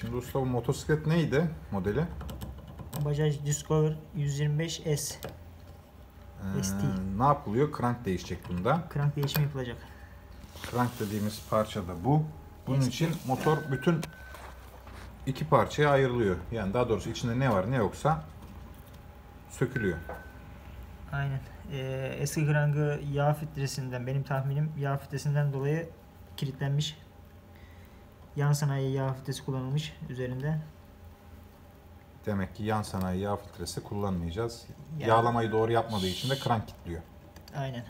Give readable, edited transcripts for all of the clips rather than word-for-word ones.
Şimdi usta bu motosiklet neydi modeli? Bajaj Discover 125S ST. Ne yapılıyor? Crank değişecek bunda. Crank değişimi yapılacak. Crank dediğimiz parça da bu. Bunun için motor bütün iki parçaya ayrılıyor. Yani daha doğrusu içinde ne var ne yoksa sökülüyor. Aynen. Eski krankı yağ filtresinden, benim tahminim yağ filtresinden dolayı kilitlenmiş. Yan sanayi yağ filtresi kullanılmış üzerinde. Demek ki yan sanayi yağ filtresi kullanmayacağız. Yani, yağlamayı doğru yapmadığı için de crank kilitliyor. Aynen.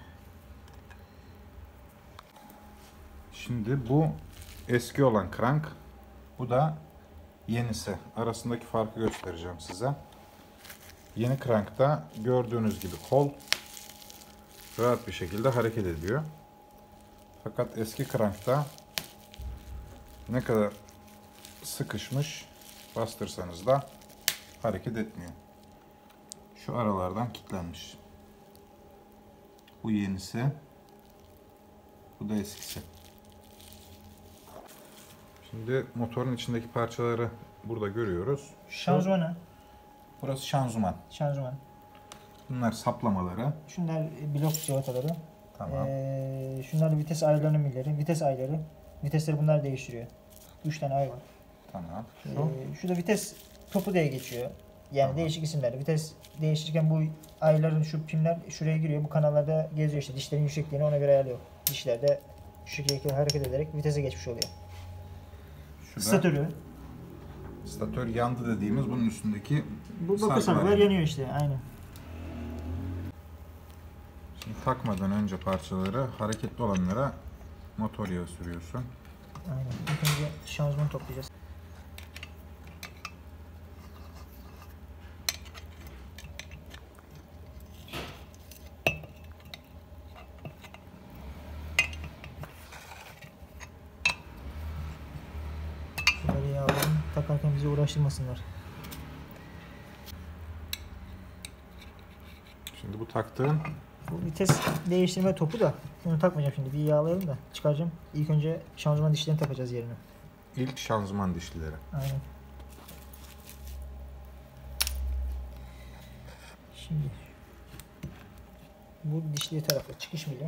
Şimdi bu eski olan crank. Bu da yenisi. Arasındaki farkı göstereceğim size. Yeni crankta gördüğünüz gibi kol rahat bir şekilde hareket ediyor. Fakat eski crankta ne kadar sıkışmış bastırsanız da hareket etmiyor. Şu aralardan kilitlenmiş. Bu yenisi. Bu da eskisi. Şimdi motorun içindeki parçaları burada görüyoruz. Şanzımanı. Burası şanzıman. Şanzıman. Bunlar saplamaları. Şunlar blok civataları. Tamam. Şunlar vites ayarlarının milleri. Vites ayarları. Vitesleri bunlar değiştiriyor. 3 tane ay var. Tamam. Şu da vites topu diye geçiyor. Yani tamam. Değişik isimler. Vites değiştirirken bu ayların şu pimler şuraya giriyor. Bu kanallarda geziyor işte. Dişlerin yüksekliğini ona göre ayarlıyor. Dişler de şu şekilde hareket ederek vitese geçmiş oluyor. Statörü. Statör yandı dediğimiz bunun üstündeki bu sargılar yanıyor işte. Aynen. Şimdi takmadan önce parçaları hareketli olanlara motor yağı sürüyorsun. Aynen. İlk önce şanzımanı toplayacağız. Şunları yağlayalım. Takarken bizi uğraştırmasınlar. Şimdi bu taktığın Bu vites değiştirme topu da onu takmayacağım şimdi. Bir yağlayalım da çıkaracağım. İlk önce şanzıman dişlerini takacağız yerine. ilk şanzıman dişlileri. Aynen. Şimdi bu dişli tarafı çıkış mili.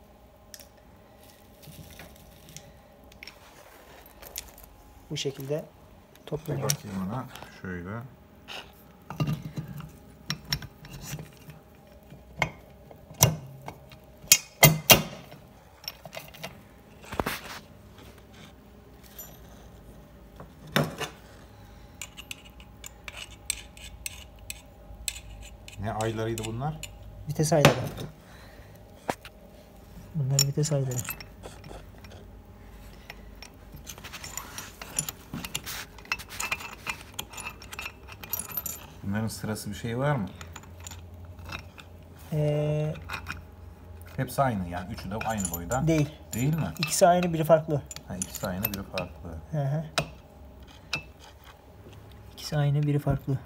Bu şekilde Bir toplanıyor. bakayım ona. Şöyle. Ne aylarıydı bunlar? Vites ayları. Bunlar vites ayları. Bunların sırası bir şey var mı? Hepsi aynı yani. Üçü de aynı boyda. Değil. Değil mi? İkisi aynı, biri farklı. Ha, ikisi aynı, biri farklı. Hı hı. İkisi aynı, biri farklı.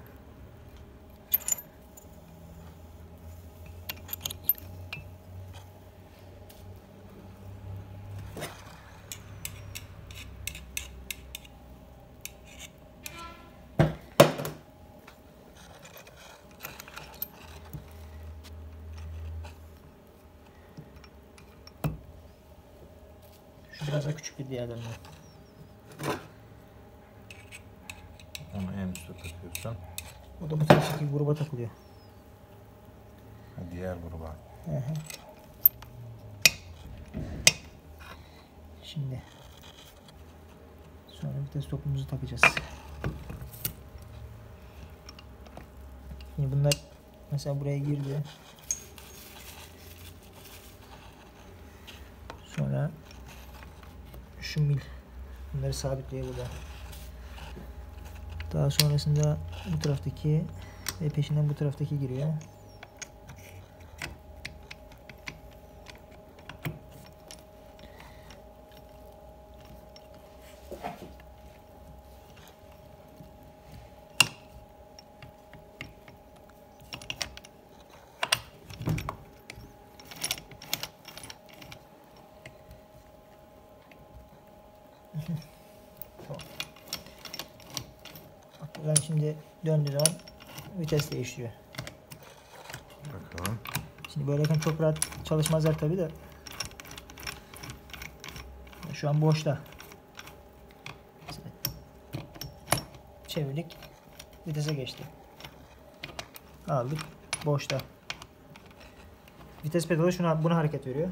Şu biraz da küçük bir diğerlerinden. Onu en üstte takıyorsun. O da bu taraftaki gruba takılıyor. Ha, diğer gruba. Hı hı. Şimdi sonra vites topumuzu takacağız. Şimdi bunlar mesela buraya girdi. Sonra şu mil bunları sabitliyor burada. Daha sonrasında bu taraftaki ve peşinden bu taraftaki giriyor. Tamam. Ben şimdi döndüğü zaman vites değiştiriyor. Bakalım. Şimdi böyleyken çok rahat çalışmazlar tabi de. Şu an boşta. Mesela çevirdik. Vitese geçti. Aldık. Boşta. Vites pedalı buna hareket veriyor.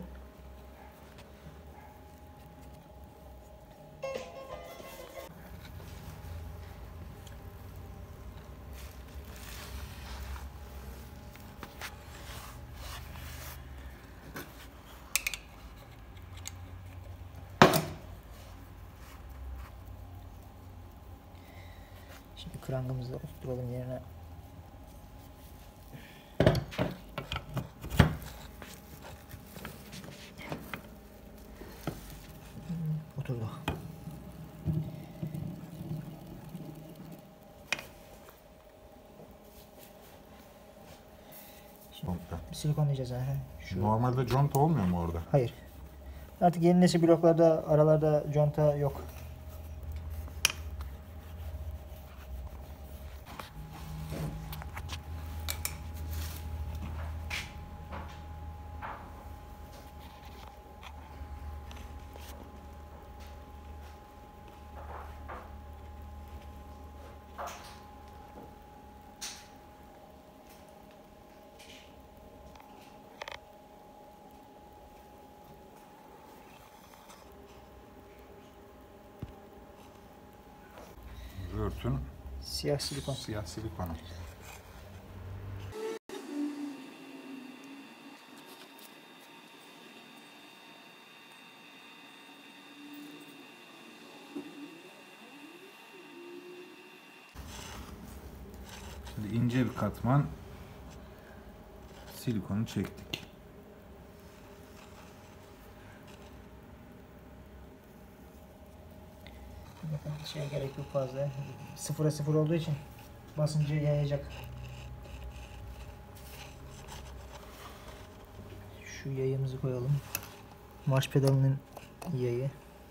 Şimdi krangımızı da oturtalım yerine. Oturdu. Conta. Silikonlayacağız ha. Normalde conta olmuyor mu orada? Hayır. Artık yeni nesil bloklarda aralarda conta yok. Röhrt'ün Siyah silikon. siyah silikonu. Şimdi ince bir katman silikonu çektik. Şey gerek yok fazla. Sıfıra sıfır olduğu için basıncı yayacak. Şu yayımızı koyalım. Marş pedalının yayı.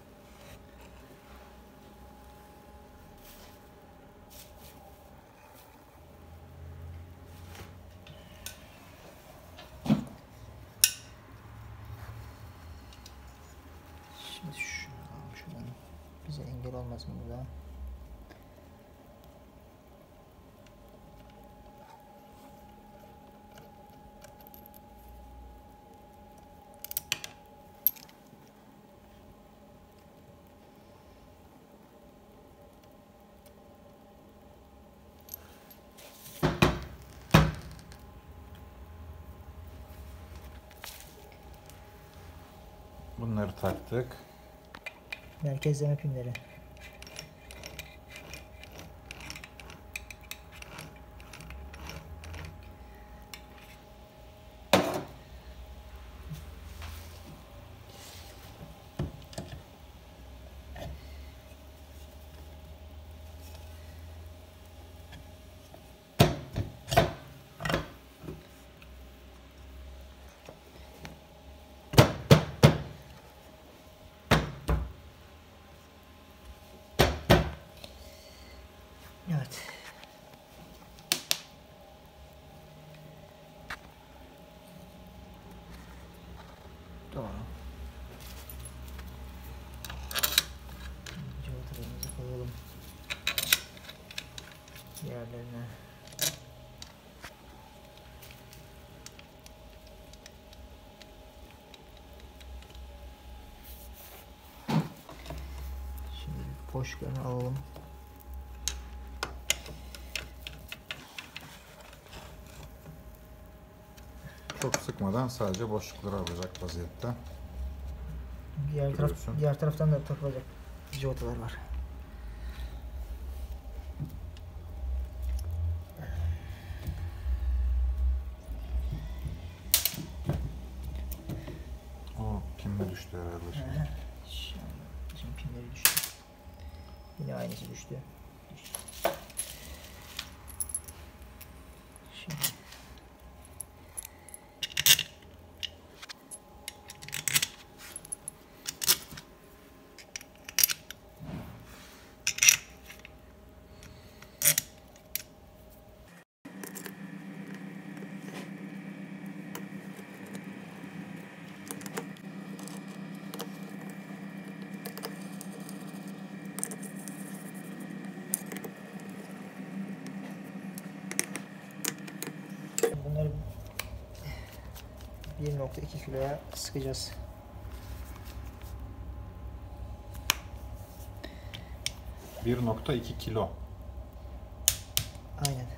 Şimdi şuradan bize engel olmasın burada. Bunları taktık. Merkezleme pinleri. Evet. Doğru. Cıvatalarımızı koyalım. Diğerlerine. Şimdi boşluklarını alalım. Çok sıkmadan sadece boşlukları alacak vaziyette. Diğer taraftan da takılacak cıvatalar var. O pin düştü herhalde şimdi. Şimdi pinleri düştü. Yine aynısı düştü. Şimdi 1.2 kiloya sıkacağız. ...1.2 kilo. Aynen.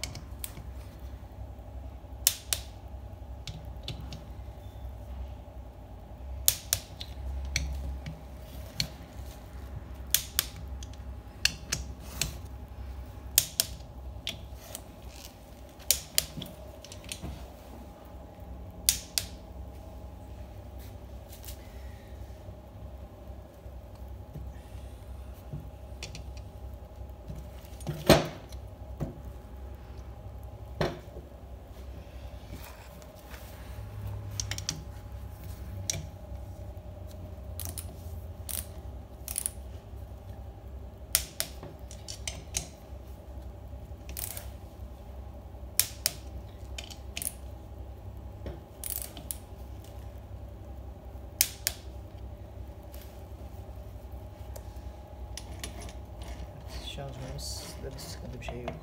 Şanzımanımızda bir sıkıntı bir şey yok.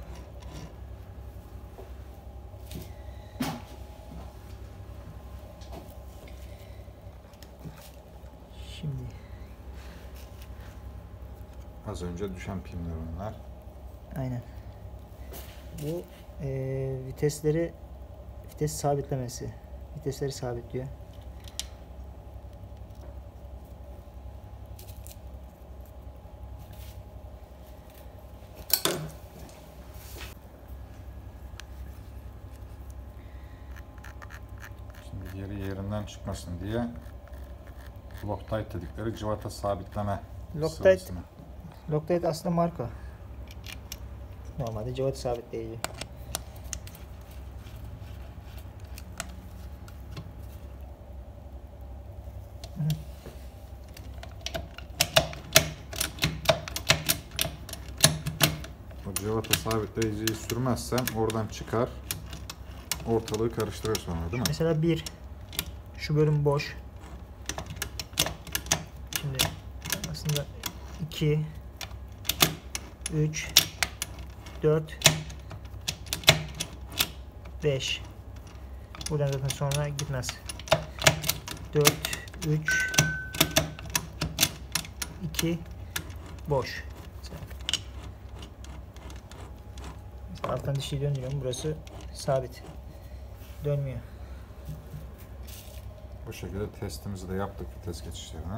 Şimdi Az önce düşen pimler onlar. aynen. Bu vites sabitlemesi. Vitesleri sabitliyor. Şimdi geri yerinden çıkmasın diye Loctite dedikleri cıvata sabitleme Loctite. sıvısını. Loctite aslında marka. Normalde cıvata sabitleyici. O cıvata sabitleyiciyi sürmezsem oradan çıkar, ortalığı karıştırır sonra, değil mi? Mesela şu bölüm boş. Şimdi aslında 2 3 4 5 buradan zaten sonra gitmez. 4 3 2 boş. Alttan dişliği döndürüyorum. Burası sabit. Dönmüyor. Bu şekilde testimizi de yaptık vites geçişlerine.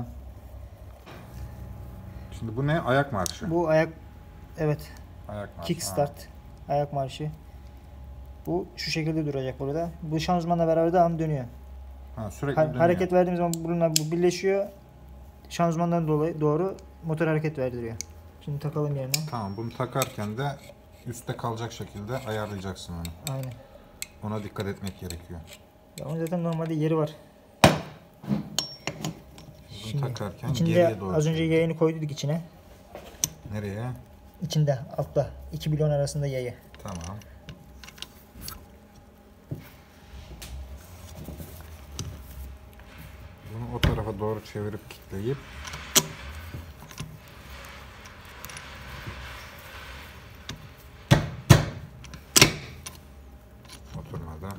Şimdi bu ne? Ayak marşı. Bu ayak, evet. Ayak marşı. Kickstart. Ayak marşı. Bu şu şekilde duracak burada. Bu şanzımanla beraber devamlı dönüyor. Ha, sürekli dönüyor. Hareket verdiğim zaman bununla bu birleşiyor. Şanzımandan dolayı doğru motor hareket verdiriyor. Şimdi takalım yerine. Tamam, bunu takarken de üstte kalacak şekilde ayarlayacaksın onu. Aynen. Ona dikkat etmek gerekiyor. Ya onun zaten normalde yeri var. Bunu Şimdi takarken içinde geriye doğru. az önce yayını koyduk içine. Nereye? İçinde altta 2 bilon arasında yayı. Tamam. Bunu o tarafa doğru çevirip kilitleyip oturmadan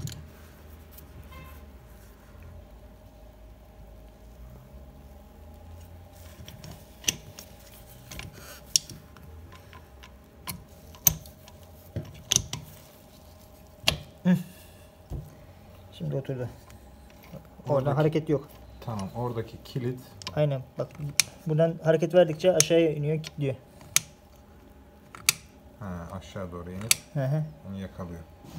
Şimdi oturdu. Oradan hareket yok. tamam, oradaki kilit Aynen bak, buradan hareket verdikçe aşağıya iniyor, kilitliyor. aşağı doğru inip Hı hı. onu yakalıyor.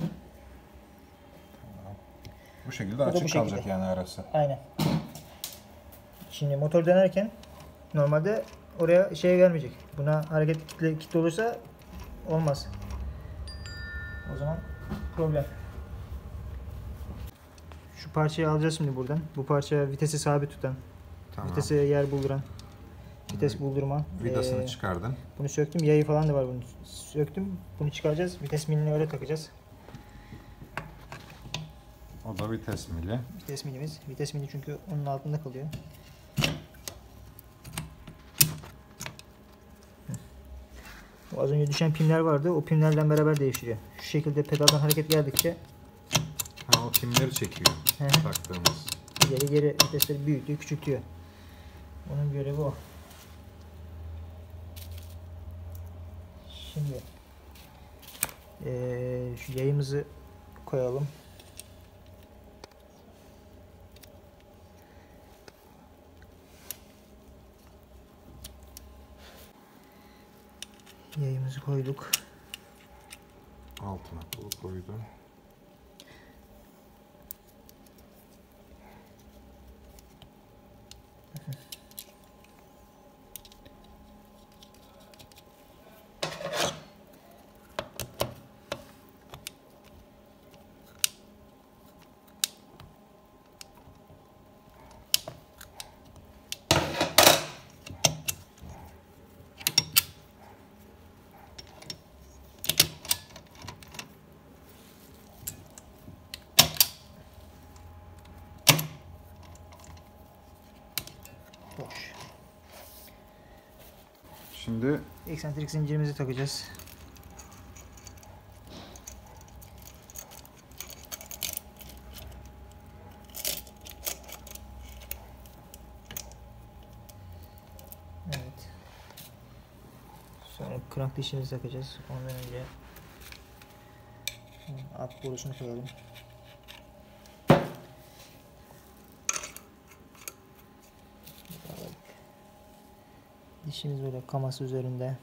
Tamam. Bu şekilde da açık bu kalacak şekilde. yani arası. Aynen. Şimdi motor dönerken normalde oraya şey gelmeyecek. Buna hareket kitle olursa olmaz. O zaman problem. Şu parçayı alacağız şimdi buradan. Bu parça vitesi sabit tutan, Tamam. vitese yer bulduran, vites buldurma. Vidasını çıkardın. Bunu söktüm. Yayı falan da var bunu. Söktüm. Bunu çıkaracağız. Vites milini öyle takacağız. O da vites mili. Vites milimiz. Vites mili çünkü onun altında kalıyor. O az önce düşen pimler vardı. O pimlerle beraber değiştiriyor. Şu şekilde pedaldan hareket geldikçe O pimleri çekiyor Hı hı. taktığımız. İleri geri vitesleri büyütüyor, küçültüyor. Onun görevi o. Şimdi şu yayımızı koyalım. Yayımızı koyduk. Altına pul koydum. Boş. Şimdi Eksantrik zincirimizi takacağız. Evet. Sonra krank dişimizi takacağız. Ondan önce alt borusunu koyalım. Dişimiz böyle kaması üzerinde.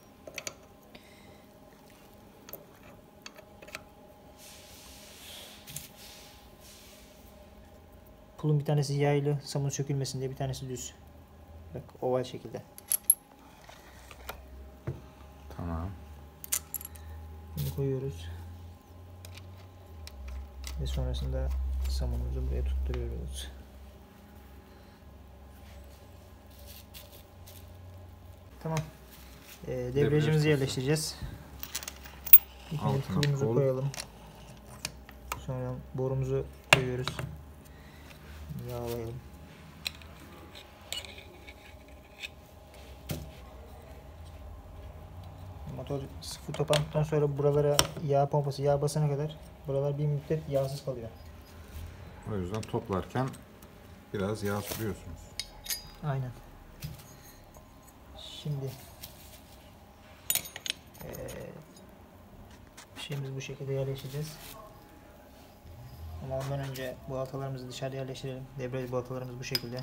Pulun bir tanesi yaylı, samun sökülmesin diye, bir tanesi düz. Bak, oval şekilde. tamam. Bunu koyuyoruz. Ve sonrasında samunumuzu buraya tutturuyoruz. Tamam. Debriyajımızı yerleştireceğiz. İlk önce Altına pulumuzu pul. koyalım. Sonra borumuzu koyuyoruz. Yağlayalım. Motor sıfır topandıktan sonra buralara yağ pompası, yağ basana kadar buralar bir müddet yağsız kalıyor. O yüzden toplarken biraz yağ sürüyorsunuz. Aynen. Şimdi şeyimizi bu şekilde yerleştireceğiz. Ama ondan önce balatalarımızı dışarıda yerleştirelim. Debriyaj balatalarımız bu şekilde.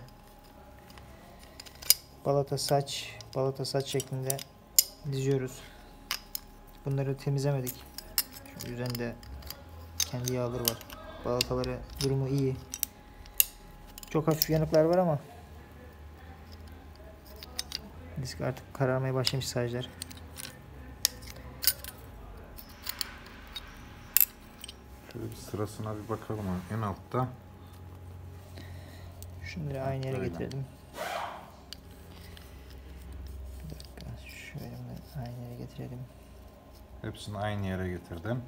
Balata saç şeklinde diziyoruz. Bunları temizlemedik. Şu üzerinde kendi yağları var. Balataları durumu iyi. Çok hafif yanıklar var ama disk artık kararmaya başlamış saclar. Şöyle bir sırasına bir bakalım en altta. Şunları aynı yere Aynen. getirelim. Bir dakika, şöyle aynı yere getirelim. Hepsini aynı yere getirdim.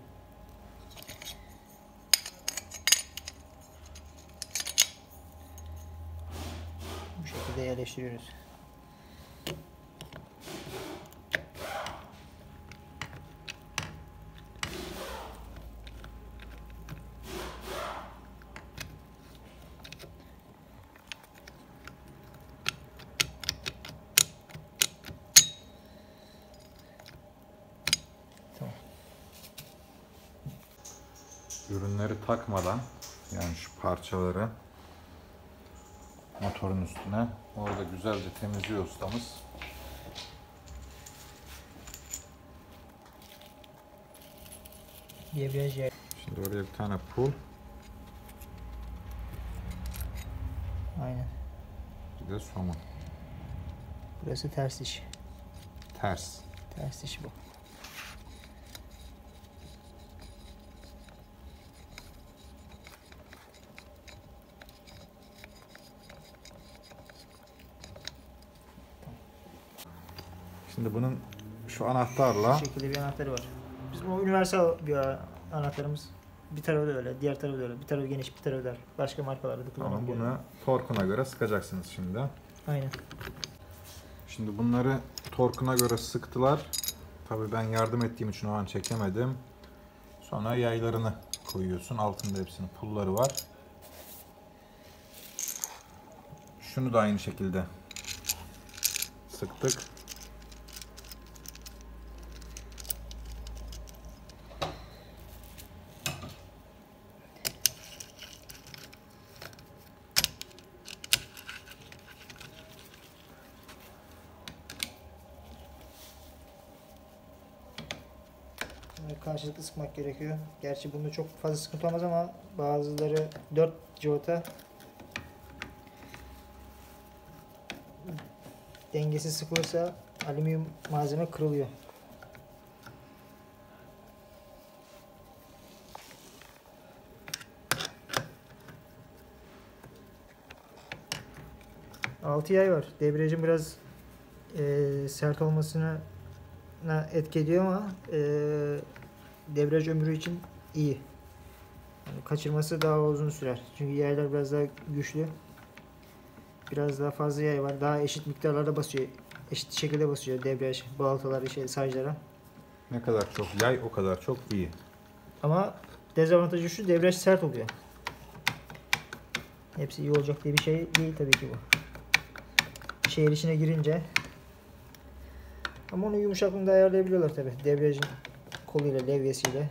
Bu şekilde yerleştiriyoruz. Tamam. Ürünleri takmadan, yani şu parçaları motorun üstüne orada güzelce temizliyor ustamız. Debriyaj yer. Şimdi oraya bir tane pul, Aynen. bir de somun. Burası ters diş. Ters. Ters diş bu. Şimdi bunun şu anahtarla Bu şekilde bir anahtarı var. Bizim o universal bir anahtarımız. Bir tarafı da öyle, diğer tarafı da öyle. Bir tarafı geniş, bir tarafı dar. Başka markalarda da tamam, kullanılıyor. bunu torkuna göre sıkacaksınız şimdi. Aynen. Şimdi bunları torkuna göre sıktılar. Tabii ben yardım ettiğim için o an çekemedim. Sonra yaylarını koyuyorsun. Altında hepsinin pulları var. Şunu da aynı şekilde sıktık. Karşılıklı sıkmak gerekiyor. Gerçi bunda çok fazla sıkıntı olmaz ama bazıları 4 cıvata dengesiz sıkılırsa alüminyum malzeme kırılıyor. Altı yay var. Debriyajın biraz sert olmasına etki ediyor ama debriyaj ömrü için iyi. Yani kaçırması daha uzun sürer. Çünkü yaylar biraz daha güçlü. Biraz daha fazla yay var. Daha eşit miktarlarda basıyor. Eşit şekilde basıyor debriyaj balataları, saclara. Ne kadar çok yay o kadar çok iyi. Ama dezavantajı şu, debriyaj sert oluyor. Hepsi iyi olacak diye bir şey değil tabii ki bu. Şehir içine girince. Ama onu yumuşaklığını da ayarlayabiliyorlar tabii. Debriyajın koluyla, levyesiyle.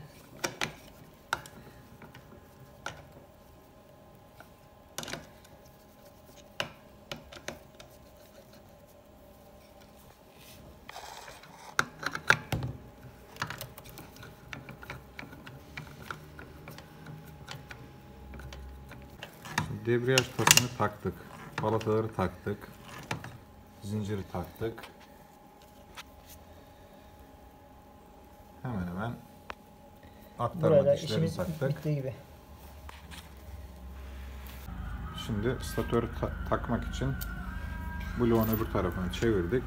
Debriyaj pasını taktık. Balataları taktık. Zinciri taktık. Hemen hemen aktarma Burada dişlerini işimiz taktık. bittiği gibi. Şimdi statörü takmak için bloğun öbür tarafını çevirdik.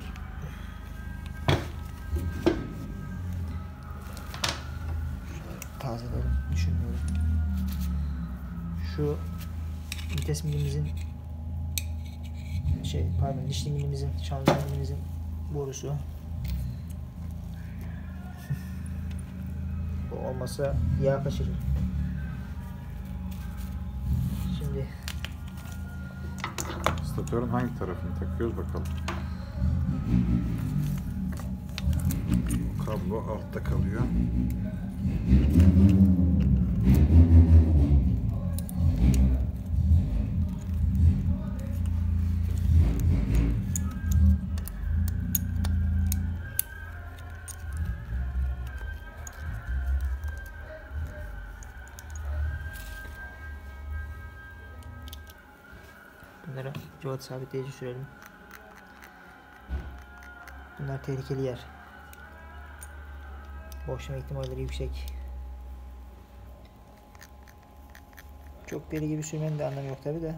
Tazelerim, düşünmüyorum. Şu vites milimizin dişli milimizin, şanzıman milimizin borusu. Bu olmasa yağ kaçırır. Şimdi Statörün hangi tarafını takıyoruz bakalım. Kablo altta kalıyor. bunlara cıvata sabitleyici sürelim. Bunlar tehlikeli yer. Boşlama ihtimalleri yüksek. Çok deli gibi sürmenin de anlamı yok tabi de.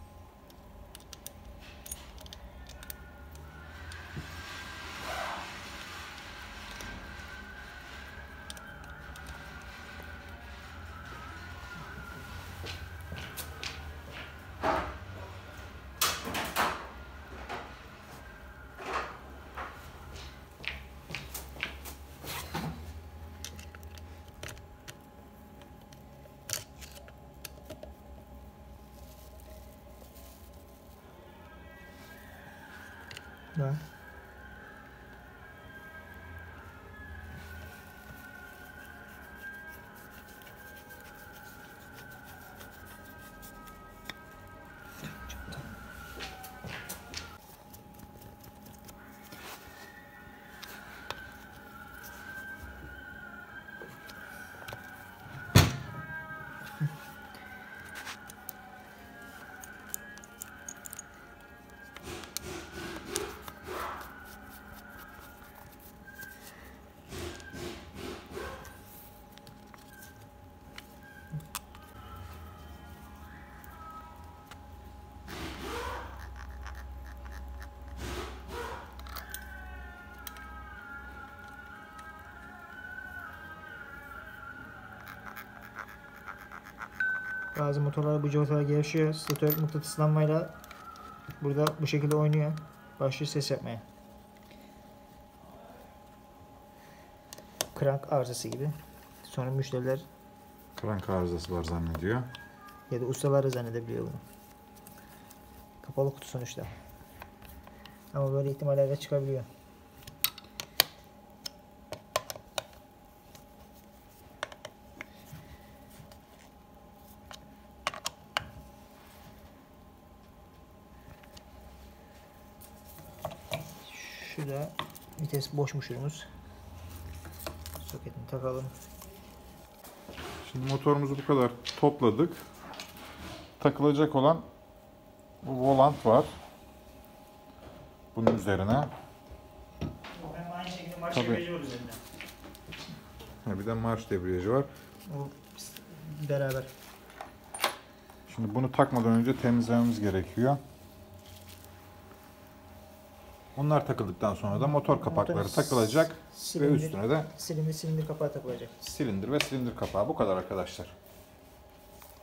Var. Bazı motorlar bu cıvatalar gevşiyor. Statör mıknatıslanmayla burada bu şekilde oynuyor. Başlıyor ses yapmaya. Krank arızası gibi. Sonra müşteriler Krank arızası var zannediyor. Ya da ustalar da zannedebiliyor bunu. Kapalı kutu sonuçta. Ama böyle ihtimaller de çıkabiliyor. Şu da vites boş muşurumuz. Soketini takalım. Şimdi motorumuzu bu kadar topladık. Takılacak olan bu volant var. Bunun üzerine. Hem aynı şekilde marş Tabii. debriyajı var üzerinde. Bir de marş debriyajı var. O beraber. Şimdi bunu takmadan önce temizlememiz gerekiyor. Onlar takıldıktan sonra da motor kapakları Motorun takılacak ve silindir- üstüne de silindir kapağı takılacak. silindir ve silindir kapağı. Bu kadar arkadaşlar.